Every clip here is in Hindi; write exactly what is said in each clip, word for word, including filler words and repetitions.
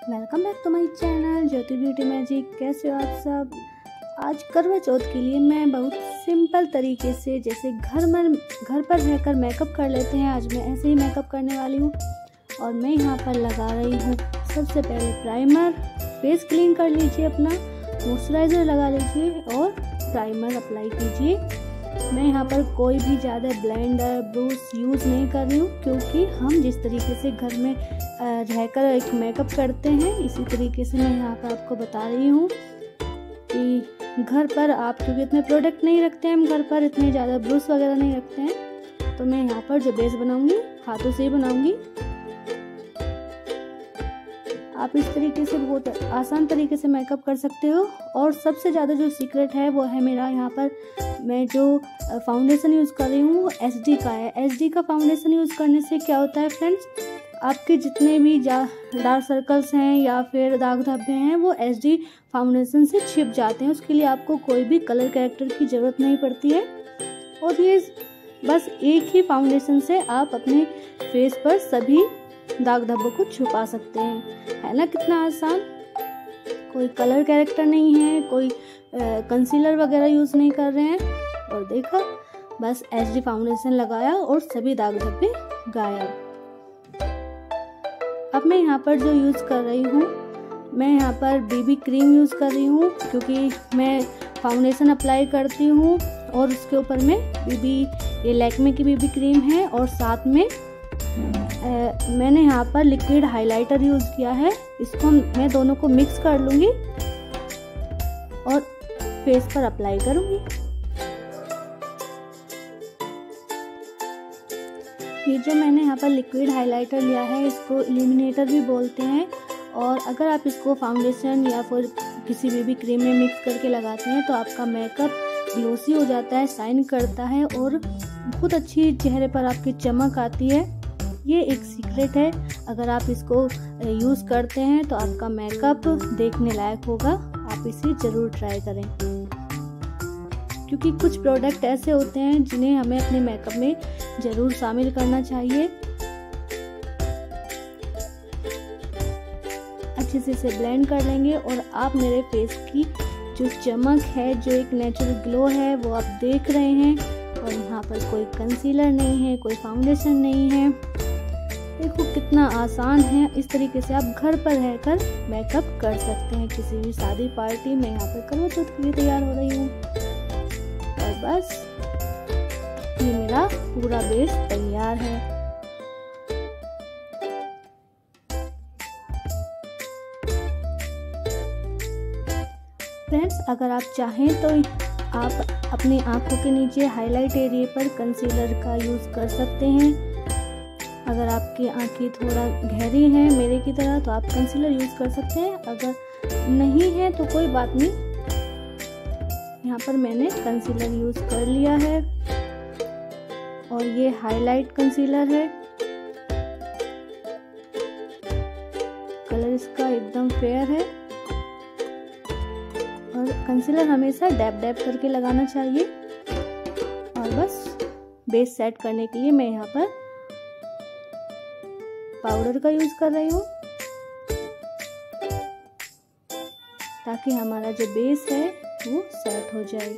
Welcome back to my channel Jyoti beauty magic. कैसे हो आप सब। आज करवा चौथ के लिए मैं बहुत सिंपल तरीके से जैसे घर में घर पर रहकर मेकअप कर लेते हैं, आज मैं ऐसे ही मेकअप करने वाली हूँ। और मैं यहाँ पर लगा रही हूँ सबसे पहले प्राइमर। फेस क्लीन कर लीजिए, अपना मॉइस्चराइज़र लगा लीजिए और प्राइमर अप्लाई कीजिए। मैं यहाँ पर कोई भी ज़्यादा ब्लेंडर ब्रश यूज़ नहीं कर रही हूँ, क्योंकि हम जिस तरीके से घर में रहकर एक मेकअप करते हैं इसी तरीके से मैं यहाँ पर आपको बता रही हूँ कि घर पर आप क्योंकि इतने प्रोडक्ट नहीं रखते हैं, हम घर पर इतने ज़्यादा ब्रश वगैरह नहीं रखते हैं, तो मैं यहाँ पर जो बेस बनाऊँगी हाथों से ही बनाऊँगी। आप इस तरीके से बहुत आसान तरीके से मेकअप कर सकते हो। और सबसे ज़्यादा जो सीक्रेट है वो है मेरा, यहाँ पर मैं जो फाउंडेशन यूज़ कर रही हूँ वो एच डी का है। एच डी का फाउंडेशन यूज़ करने से क्या होता है फ्रेंड्स, आपके जितने भी डार्क सर्कल्स हैं या फिर दाग धब्बे हैं वो एच डी फाउंडेशन से छिप जाते हैं। उसके लिए आपको कोई भी कलर कैरेक्टर की ज़रूरत नहीं पड़ती है। और ये बस एक ही फाउंडेशन से आप अपने फेस पर सभी दाग धब्बों को छुपा सकते हैं। है ना कितना आसान। कोई कलर कैरेक्टर नहीं है, कोई कंसीलर वगैरह यूज़ नहीं कर रहे हैं। और देखा, बस एच डी फाउंडेशन लगाया और सभी दाग धब्बे गायब। अब मैं यहाँ पर जो यूज़ कर रही हूँ, मैं यहाँ पर बीबी क्रीम यूज़ कर रही हूँ, क्योंकि मैं फाउंडेशन अप्लाई करती हूँ और उसके ऊपर में बीबी ये लैक्मे की बीबी क्रीम है और साथ में आ, मैंने यहाँ पर लिक्विड हाइलाइटर यूज़ किया है। इसको मैं दोनों को मिक्स कर लूँगी और फेस पर अप्लाई करूँगी। ये जो मैंने यहाँ पर लिक्विड हाइलाइटर लिया है इसको इल्यूमिनेटर भी बोलते हैं। और अगर आप इसको फाउंडेशन या फिर किसी बीबी क्रीम में मिक्स करके लगाते हैं तो आपका मेकअप ग्लोसी हो जाता है, शाइन करता है और बहुत अच्छी चेहरे पर आपकी चमक आती है। ये एक सीक्रेट है, अगर आप इसको यूज़ करते हैं तो आपका मेकअप देखने लायक होगा। आप इसे ज़रूर ट्राई करें, क्योंकि कुछ प्रोडक्ट ऐसे होते हैं जिन्हें हमें अपने मेकअप में ज़रूर शामिल करना चाहिए। अच्छे से इसे ब्लेंड कर लेंगे और आप मेरे फेस की जो चमक है, जो एक नेचुरल ग्लो है वो आप देख रहे हैं। और यहाँ पर कोई कंसीलर नहीं है, कोई फाउंडेशन नहीं है। देखो कितना आसान है। इस तरीके से आप घर पर रहकर मेकअप कर सकते हैं किसी भी शादी पार्टी में। यहाँ पर करवा चौथ के लिए तैयार हो रही हूँ और बस ये मेरा पूरा बेस तैयार है। फ्रेंड्स, अगर आप चाहें तो आप अपनी आंखों के नीचे हाईलाइट एरिया पर कंसीलर का यूज़ कर सकते हैं। अगर आपकी आंखें थोड़ा गहरी हैं मेरे की तरह तो आप कंसीलर यूज़ कर सकते हैं। अगर नहीं है तो कोई बात नहीं। यहाँ पर मैंने कंसीलर यूज़ कर लिया है और ये हाईलाइट कंसीलर है। कलर इसका एकदम फेयर है और कंसीलर हमेशा डैब डैब करके लगाना चाहिए। और बस बेस सेट करने के लिए मैं यहाँ पर पाउडर का यूज़ कर रही हूँ, ताकि हमारा जो बेस है वो सेट हो जाए।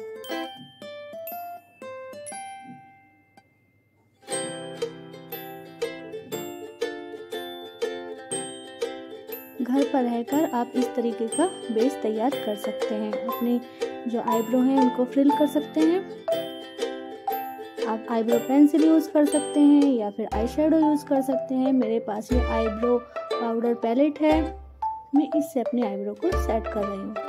घर पर रहकर आप इस तरीके का बेस तैयार कर सकते हैं। अपने जो आईब्रो हैं उनको फ्रिल कर सकते हैं। आप आईब्रो पेंसिल यूज़ कर सकते हैं या फिर आई शेडो यूज़ कर सकते हैं। मेरे पास ये आईब्रो पाउडर पैलेट है, मैं इससे अपने आईब्रो को सेट कर रही हूँ।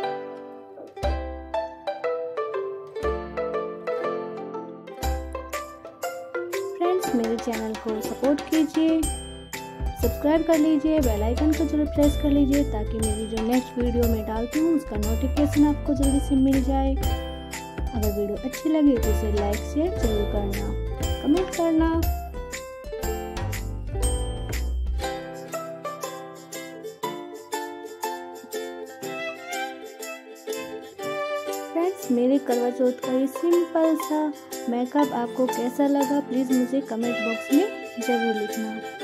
फ्रेंड्स, मेरे चैनल को सपोर्ट कीजिए, सब्सक्राइब कर लीजिए, बेल आइकन को जरूर प्रेस कर लीजिए, ताकि मेरी जो नेक्स्ट वीडियो मैं डालती हूँ उसका नोटिफिकेशन आपको जल्दी से मिल जाए। अगर वीडियो अच्छी लगे तो इसे लाइक शेयर जरूर करना, कमेंट करना। फ्रेंड्स, मेरे करवा चौथ का ये सिंपल सा मेकअप आपको कैसा लगा प्लीज़ मुझे कमेंट बॉक्स में ज़रूर लिखना।